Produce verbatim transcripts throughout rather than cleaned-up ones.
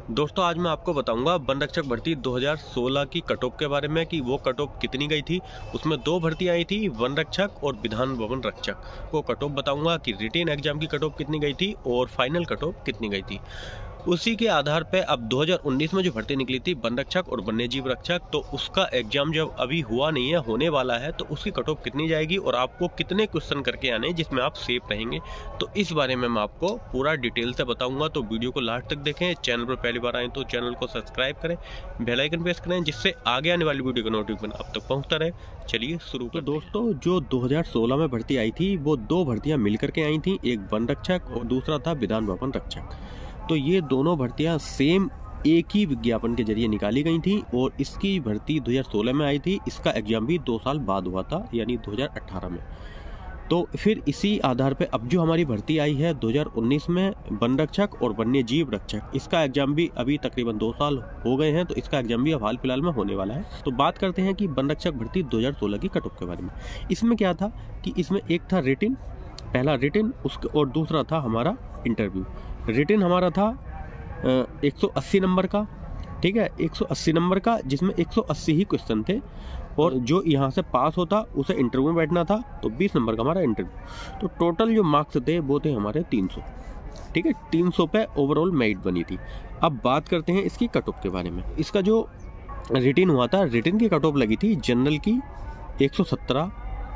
दोस्तों आज मैं आपको बताऊंगा वन रक्षक भर्ती दो हज़ार सोलह की कट ऑफ के बारे में कि वो कट ऑफ कितनी गई थी। उसमें दो भर्ती आई थी, वन रक्षक और विधान भवन रक्षक। वो कट ऑफ बताऊंगा कि रिटेन एग्जाम की कट ऑफ कितनी गई थी और फाइनल कट ऑफ कितनी गई थी। उसी के आधार पे अब दो हज़ार उन्नीस में जो भर्ती निकली थी वन रक्षक और वन्यजीव रक्षक, तो उसका एग्जाम जब अभी हुआ नहीं है, होने वाला है, तो उसकी कट ऑफ कितनी जाएगी और आपको कितने क्वेश्चन करके आने जिसमें आप सेफ रहेंगे, तो इस बारे में मैं आपको पूरा डिटेल से बताऊंगा। तो वीडियो को लास्ट तक देखें। चैनल पर पहली बार आए तो चैनल को सब्सक्राइब करें, बेल आइकन प्रेस करें, जिससे आगे आने वाली वीडियो का नोटिफिकेशन आप तक पहुँचता रहे। चलिए शुरू करते हैं। तो दोस्तों जो दो हज़ार सोलह में भर्ती आई थी वो दो भर्तियाँ मिलकर के आई थी, एक वन रक्षक और दूसरा था विधान भवन रक्षक। तो ये दोनों भर्तियां सेम एक ही विज्ञापन के जरिए निकाली गई थी और इसकी भर्ती दो हज़ार सोलह में आई थी। इसका एग्जाम भी दो साल बाद हुआ था, यानी दो हज़ार अठारह में। तो फिर इसी आधार पे अब जो हमारी भर्ती आई है दो हज़ार उन्नीस में वन रक्षक और वन्यजीव रक्षक, इसका एग्जाम भी अभी तकरीबन दो साल हो गए हैं, तो इसका एग्जाम भी अब हाल फिलहाल में होने वाला है। तो बात करते हैं कि वन रक्षक भर्ती दो हज़ार सोलह की कट ऑफ के बारे में। इसमें क्या था कि इसमें एक था रिटिन, पहला रिटिन, उसके और दूसरा था हमारा इंटरव्यू। रिटिन हमारा था एक सौ अस्सी नंबर का, ठीक है, एक सौ अस्सी नंबर का, जिसमें एक सौ अस्सी ही क्वेश्चन थे और जो यहाँ से पास होता उसे इंटरव्यू में बैठना था, तो बीस नंबर का हमारा इंटरव्यू। तो टोटल जो मार्क्स थे वो थे हमारे तीन सौ, ठीक है, तीन सौ पे ओवरऑल मेरिट बनी थी। अब बात करते हैं इसकी कट ऑफ के बारे में। इसका जो रिटिन हुआ था, रिटिन की कट ऑफ लगी थी जनरल की एक सौ सत्रह,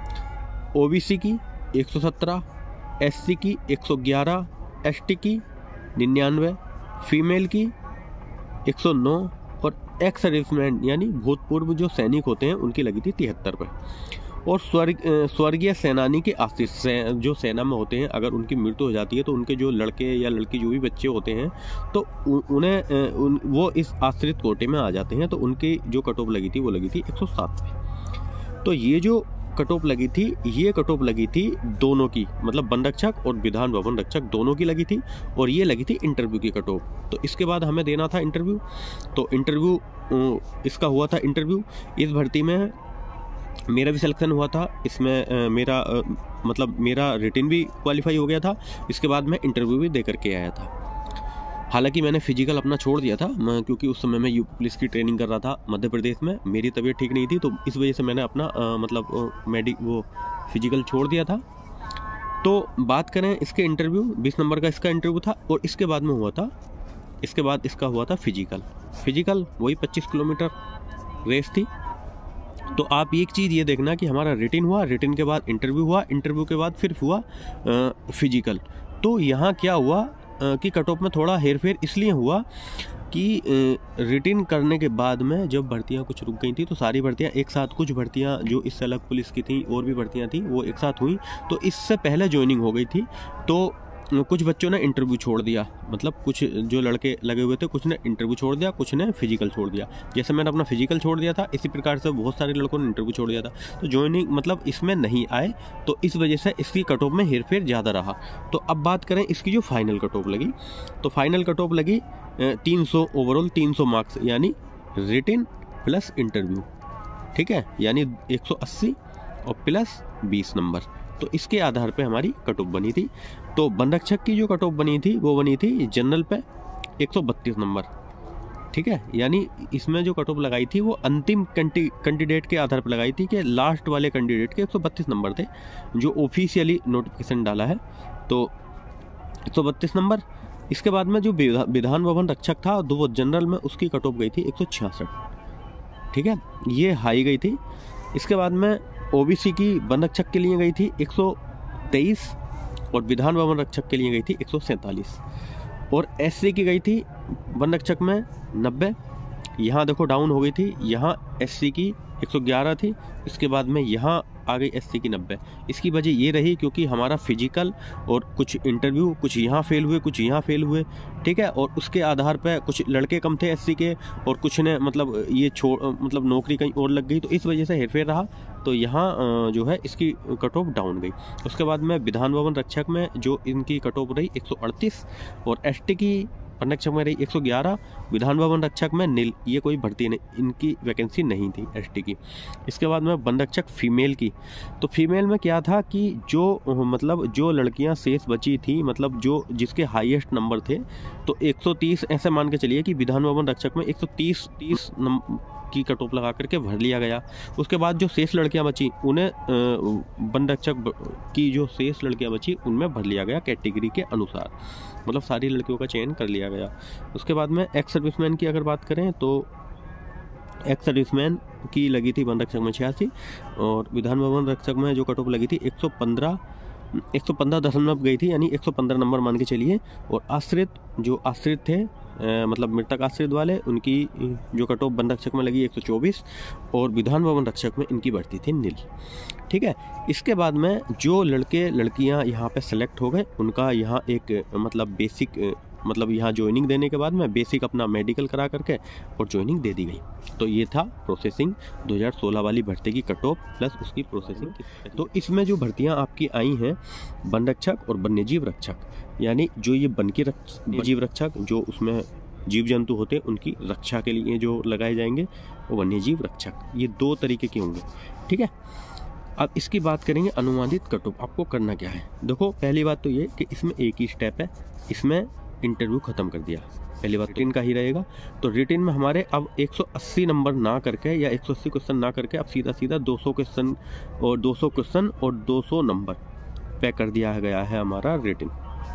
ओबीसी की एक सौ सत्रह, एससी की एक सौ ग्यारह, एसटी की निन्यानवे, फीमेल की एक सौ नौ और एक्स सर्विसमैन यानी भूतपूर्व जो सैनिक होते हैं उनकी लगी थी तिहत्तर पर। और स्वर्ग स्वर्गीय सेनानी के आश्रित से, जो सेना में होते हैं, अगर उनकी मृत्यु हो जाती है तो उनके जो लड़के या लड़की जो भी बच्चे होते हैं तो उन्हें उन, वो इस आश्रित कोटे में आ जाते हैं, तो उनकी जो कट ऑफ लगी थी वो लगी थी एक सौ सात पे। तो ये जो कट ऑफ लगी थी, ये कट ऑफ लगी थी दोनों की, मतलब वन रक्षक और विधान भवन रक्षक दोनों की लगी थी, और ये लगी थी इंटरव्यू की कट ऑफ। तो इसके बाद हमें देना था इंटरव्यू, तो इंटरव्यू इसका हुआ था इंटरव्यू। इस भर्ती में मेरा भी सिलेक्शन हुआ था, इसमें मेरा मतलब मेरा रिटिन भी क्वालिफाई हो गया था, इसके बाद मैं इंटरव्यू भी दे करके आया था। हालांकि मैंने फिजिकल अपना छोड़ दिया था, क्योंकि उस समय मैं यू पुलिस की ट्रेनिंग कर रहा था मध्य प्रदेश में, मेरी तबीयत ठीक नहीं थी, तो इस वजह से मैंने अपना आ, मतलब मेडिक वो फिजिकल छोड़ दिया था। तो बात करें इसके इंटरव्यू, बीस नंबर का इसका इंटरव्यू था, और इसके बाद में हुआ था इसके बाद इसका हुआ था फिजिकल। फिजिकल वही पच्चीस किलोमीटर रेस थी। तो आप एक चीज़ ये देखना कि हमारा रिटिन हुआ, रिटिन के बाद इंटरव्यू हुआ, इंटरव्यू के बाद फिर हुआ फिजिकल। तो यहाँ क्या हुआ कि कट ऑफ में थोड़ा हेरफेर इसलिए हुआ कि रिटिन करने के बाद में जब भर्तियां कुछ रुक गई थी, तो सारी भर्तियां एक साथ, कुछ भर्तियां जो इससे अलग पुलिस की थी और भी भर्तियां थी वो एक साथ हुई, तो इससे पहले ज्वाइनिंग हो गई थी। तो कुछ बच्चों ने इंटरव्यू छोड़ दिया, मतलब कुछ जो लड़के लगे हुए थे कुछ ने इंटरव्यू छोड़ दिया, कुछ ने फिजिकल छोड़ दिया। जैसे मैंने अपना फिजिकल छोड़ दिया था, इसी प्रकार से बहुत सारे लड़कों ने इंटरव्यू छोड़ दिया था, तो ज्वाइनिंग मतलब इसमें नहीं आए, तो इस वजह से इसकी कट ऑफ में हेरफेर ज़्यादा रहा। तो अब बात करें इसकी जो फाइनल कट ऑफ लगी, तो फाइनल कट ऑफ लगी तीन सौ, ओवरऑल तीन सौ मार्क्स, यानी रिटिन प्लस इंटरव्यू, ठीक है, यानी एक सौ अस्सी और प्लस बीस नंबर। तो इसके आधार पे हमारी कट ऑफ बनी थी। तो वन रक्षक की जो कट ऑफ बनी थी वो बनी थी जनरल पे एक सौ बत्तीस नंबर, ठीक है, यानी इसमें जो कट ऑफ लगाई थी वो अंतिम कैंडिडेट के आधार पर लगाई थी कि लास्ट वाले कैंडिडेट के एक सौ बत्तीस नंबर थे, जो ऑफिशियली नोटिफिकेशन डाला है, तो एक सौ बत्तीस नंबर। इसके बाद में जो विधान भवन रक्षक था तो वो जनरल में उसकी कट ऑफ गई थी एक सौ छियासठ, ठीक है, ये हाई गई थी। इसके बाद में ओबीसी की वन रक्षक के लिए गई थी एक सौ तेईस और विधान भवन रक्षक के लिए गई थी एक सौ सैंतालीस, और एससी की गई थी वन रक्षक में नब्बे। यहाँ देखो डाउन हो गई थी, यहाँ एससी की एक सौ ग्यारह थी, इसके बाद में यहाँ आ गई एससी की नब्बे। इसकी वजह ये रही क्योंकि हमारा फिजिकल और कुछ इंटरव्यू, कुछ यहाँ फेल हुए, कुछ यहाँ फेल हुए, ठीक है, और उसके आधार पर कुछ लड़के कम थे एससी के और कुछ ने मतलब ये छोड़ मतलब नौकरी कहीं और लग गई, तो इस वजह से हेरफेर रहा, तो यहाँ जो है इसकी कट ऑफ डाउन गई। उसके बाद में विधान भवन रक्षक में जो इनकी कट ऑफ रही एक सौ अड़तीस और एसटी की वन रक्षक में रही एक सौ ग्यारह, विधान भवन रक्षक में नील, ये कोई भर्ती नहीं, इनकी वैकेंसी नहीं थी एसटी की। इसके बाद में वन रक्षक फीमेल की, तो फीमेल में क्या था कि जो मतलब जो लड़कियां शेष बची थी, मतलब जो जिसके हाईएस्ट नंबर थे, तो एक सौ तीस ऐसे मान के चलिए कि विधान भवन रक्षक में एक सौ तीस तीस की कट ऑफ लगा करके भर लिया गया। उसके बाद जो शेष लड़कियां बची उन्हें वन रक्षक की जो शेष लड़कियां बची उनमें भर लिया गया कैटेगरी के अनुसार, मतलब सारी लड़कियों का चयन कर लिया गया। उसके बाद में एक्स सर्विसमैन की अगर बात करें तो एक्स सर्विसमैन की लगी थी वन रक्षक में छियासी, और विधान भवन रक्षक में जो कट ऑफ लगी थी एक सौ पंद्रह एक सौ पंद्रह दशमलव गई थी, यानी एक सौ पंद्रह नंबर मान के चलिए। और आश्रित जो आश्रित थे आ, मतलब मृतक आश्रित वाले, उनकी जो कट ऑफ वन रक्षक में लगी एक सौ चौबीस, और विधान भवन रक्षक में इनकी बढ़ती थी नील। ठीक है, इसके बाद में जो लड़के लड़कियां यहाँ पे सेलेक्ट हो गए, उनका यहाँ एक मतलब बेसिक मतलब यहाँ ज्वाइनिंग देने के बाद में बेसिक अपना मेडिकल करा करके और ज्वाइनिंग दे दी गई। तो ये था प्रोसेसिंग दो हज़ार सोलह वाली भर्ती की कट ऑफ प्लस उसकी प्रोसेसिंग। तो इसमें जो भर्तियाँ आपकी आई हैं, वन रक्षक और वन्यजीव रक्षक, यानी जो ये वन के वन्यजीव रक्षक जो उसमें जीव जंतु होते हैं उनकी रक्षा के लिए जो लगाए जाएंगे वो वन्यजीव रक्षक, ये दो तरीके के होंगे। ठीक है, अब इसकी बात करेंगे अनुमानित कट ऑफ आपको करना क्या है। देखो पहली बात तो ये कि इसमें एक ही स्टेप है, इसमें इंटरव्यू खत्म कर दिया। पहली बात रिटिन का ही रहेगा। तो रिटिन में हमारे अब एक सौ अस्सी नंबर ना करके या एक सौ अस्सी क्वेश्चन ना करके अब सीधा सीधा दो सौ क्वेश्चन और दो सौ क्वेश्चन और दो सौ नंबर पे कर दिया गया है हमारा रिटिन।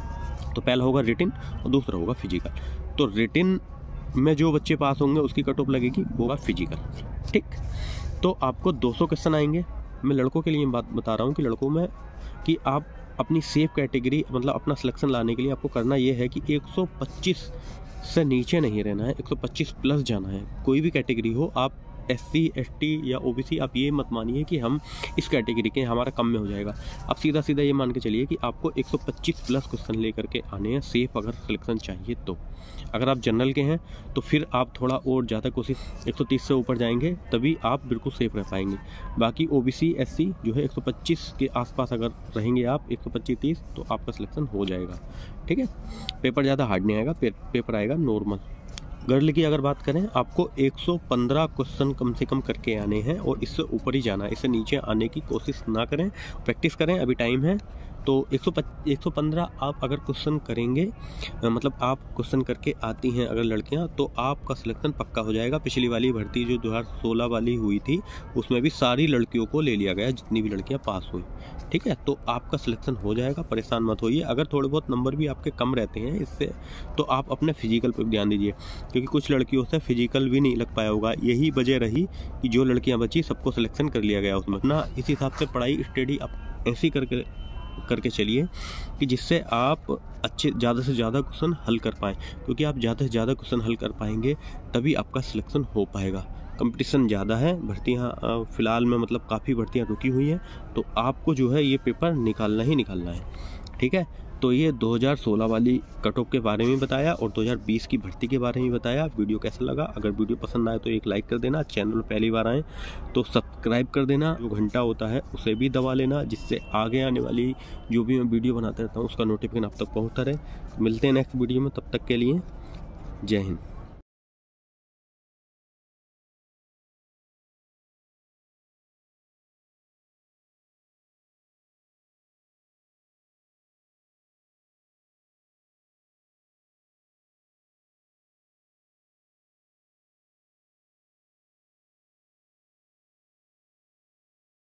तो पहला होगा रिटिन और दूसरा होगा फिजिकल। तो रिटिन में जो बच्चे पास होंगे उसकी कट ऑफ लगेगी वो होगा फिजिकल। ठीक, तो आपको दो सौ क्वेश्चन आएंगे। मैं लड़कों के लिए बात बता रहा हूँ कि लड़कों में कि आप अपनी सेफ कैटेगरी मतलब अपना सिलेक्शन लाने के लिए आपको करना ये है कि एक सौ पच्चीस से नीचे नहीं रहना है, एक सौ पच्चीस प्लस जाना है। कोई भी कैटेगरी हो, आप एससी, एसटी या ओबीसी, आप ये मत मानिए कि हम इस कैटेगरी के हमारा कम में हो जाएगा। आप सीधा सीधा ये मान के चलिए कि आपको एक सौ पच्चीस प्लस क्वेश्चन लेकर के आने हैं सेफ अगर सिलेक्शन चाहिए तो। अगर आप जनरल के हैं तो फिर आप थोड़ा और ज़्यादा कोशिश एक सौ तीस से ऊपर जाएंगे तभी आप बिल्कुल सेफ रह पाएंगे। बाकी ओबीसी, एससी जो है एक सौ पच्चीस के आसपास अगर रहेंगे आप एक सौ पच्चीस तीस तो आपका सिलेक्शन हो जाएगा। ठीक है, पेपर ज़्यादा हार्ड नहीं आएगा, पे, पेपर आएगा नॉर्मल। गर्ल की अगर बात करें, आपको एक सौ पंद्रह क्वेश्चन कम से कम करके आने हैं और इससे ऊपर ही जाना है, इससे नीचे आने की कोशिश ना करें, प्रैक्टिस करें, अभी टाइम है। तो एक सौ पंद्रह आप अगर क्वेश्चन करेंगे, मतलब आप क्वेश्चन करके आती हैं अगर लड़कियां, तो आपका सिलेक्शन पक्का हो जाएगा। पिछली वाली भर्ती जो दो हज़ार सोलह वाली हुई थी उसमें भी सारी लड़कियों को ले लिया गया जितनी भी लड़कियां पास हुई। ठीक है, तो आपका सिलेक्शन हो जाएगा, परेशान मत होइए। अगर थोड़े बहुत नंबर भी आपके कम रहते हैं इससे, तो आप अपने फिजिकल पर ध्यान दीजिए, क्योंकि कुछ लड़कियों से फिजिकल भी नहीं लग पाया होगा। यही वजह रही कि जो लड़कियां बची सबको सिलेक्शन कर लिया गया उसमें। अपना इस हिसाब से पढ़ाई स्टडी आप ऐसी करके करके चलिए कि जिससे आप अच्छे ज़्यादा से ज़्यादा क्वेश्चन हल कर पाएँ, क्योंकि आप ज़्यादा से ज़्यादा क्वेश्चन हल कर पाएंगे तभी आपका सिलेक्शन हो पाएगा। कंपटीशन ज़्यादा है, भर्तियाँ फ़िलहाल में मतलब काफ़ी भर्तियाँ रुकी हुई हैं, तो आपको जो है ये पेपर निकालना ही निकालना है। ठीक है, तो ये दो हज़ार सोलह वाली कट ऑफ के बारे में बताया और दो हज़ार बीस की भर्ती के बारे में बताया। वीडियो कैसा लगा? अगर वीडियो पसंद आए तो एक लाइक कर देना, चैनल पहली बार आए तो सब्सक्राइब कर देना, जो घंटा होता है उसे भी दबा लेना, जिससे आगे आने वाली जो भी मैं वीडियो बनाता रहता हूँ उसका नोटिफिकेशन आप तक पहुँचता रहे। मिलते हैं नेक्स्ट वीडियो में, तब तक के लिए जय हिंद।